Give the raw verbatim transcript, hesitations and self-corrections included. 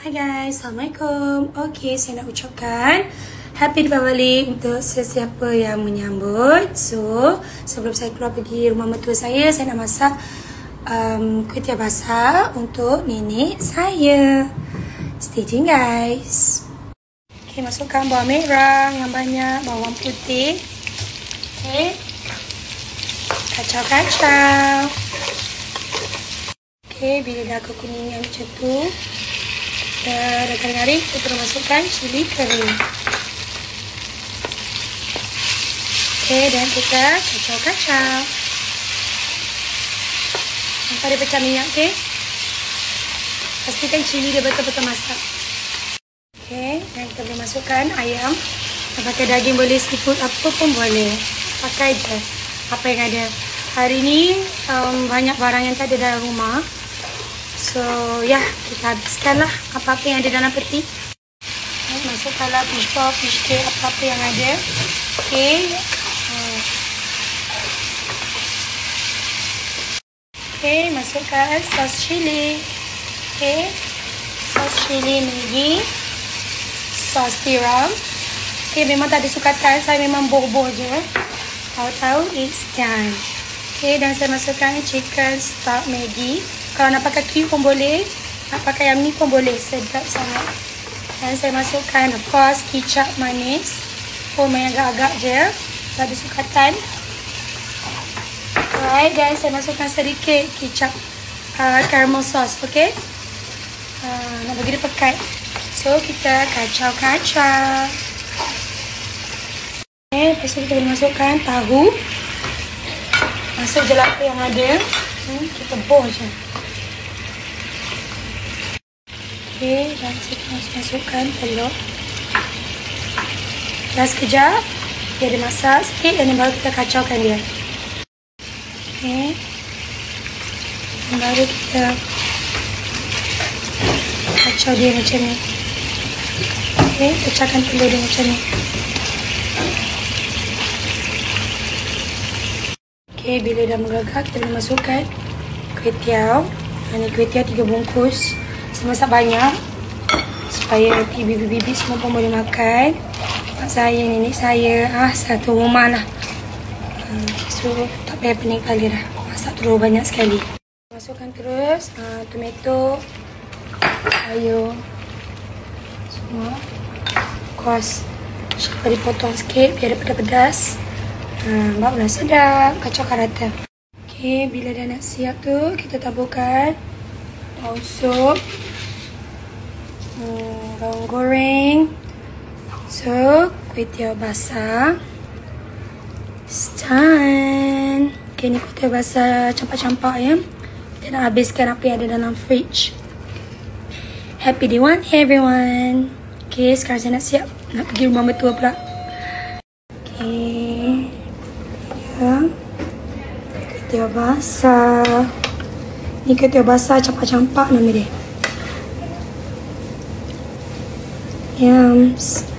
Hai guys, Assalamualaikum. Okay, saya nak ucapkan Happy Deepavali untuk sesiapa yang menyambut. So, sebelum saya keluar pergi rumah mertua saya, saya nak masak um, kuih tiaw basah untuk nenek saya. Stay tune guys. Okay, masukkan bawang merah yang banyak, bawang putih. Okay, kacau-kacau. Okay, bila dah kekuningan macam tu, dah garing-garing, kita masukkan cili kering. Okay, dan kita kacau-kacau sampai dia pecah minyak. Okay, pastikan cili dia betul-betul masak. Okay, dan kita boleh masukkan ayam. Pakai daging boleh, seafood apa pun boleh. Pakai je apa yang ada. Hari ni um, banyak barang yang tak ada dalam rumah. So, ya, yeah, kita habiskanlah apa-apa yang ada dalam peti. Okay, masukkanlah fish ball, fish cake, apa-apa yang ada. Okay. Hmm. Okay, masukkan sos cili. Okay. Sos cili Maggi. Sos tiram. Okay, memang tak ada sukatan. Saya memang boh-boh je. Tahu-tahu, it's done. Okay, dan saya masukkan chicken stock Maggi. Kalau nak pakai cube pun boleh, nak pakai yang ni pun boleh, sedap sangat. Dan saya masukkan, of course, kicap manis. Oh, main agak-agak je, tak ada sukatan. Alright, dan saya masukkan sedikit kicap uh, caramel sauce, okay? Uh, nak bagi dia pekat. So, kita kacau-kacau. Okay, lepas tu kita boleh masukkan tahu. Masuk je lah apa yang ada. Hmm, kita boh je. Okay, dan kita masukkan telur. Dah sekejap, dia ada masak sikit dan baru kita kacaukan dia. Okay, dan baru kita kacau dia macam ni. Okay, pecahkan telur dia macam ni. Okay, bila dah menggagak, kita boleh masukkan kuih tiaw. Ini kuih tiaw tiga bungkus. Saya masak banyak supaya nanti bibi-bibi semua pun boleh makan. Mak saya, nenek saya, ah satu rumah lah. uh, So tak payah pening kali dah. Masak terlalu banyak sekali. Masukkan terus uh, tomato, sayur semua. Of course, siapa dipotong sikit biar dia pedas-pedas. uh, Barulah sedap. Kacaukan rata. Okay, bila dah nak siap tu, kita taburkan daun sup, hmm, bawang goreng, sup, kuih tiaw basah. It's done. Okay, ni kuih tiaw basah campak-campak ya. Kita nak habiskan apa yang ada dalam fridge. Happy day one everyone. Okay, sekarang saya nak siap nak pergi rumah mertua pula. Okay, ya, kuih tiaw basah. Ni kuih tiaw basah campak-campak nama dia. Yums.